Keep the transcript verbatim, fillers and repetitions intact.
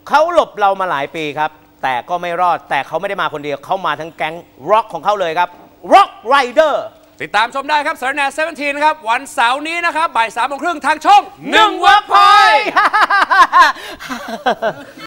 เขาหลบเรามาหลายปีครับแต่ก็ไม่รอดแต่เขาไม่ได้มาคนเดียวเขามาทั้งแก๊งร็อกของเขาเลยครับ Rock Rider ติดตามชมได้ครับสารแหน่เซเว่นทีนะครับวันเสาร์นี้นะครับบ่ายสามโมงครึ่งทางช่องหนึ่ง Workpoint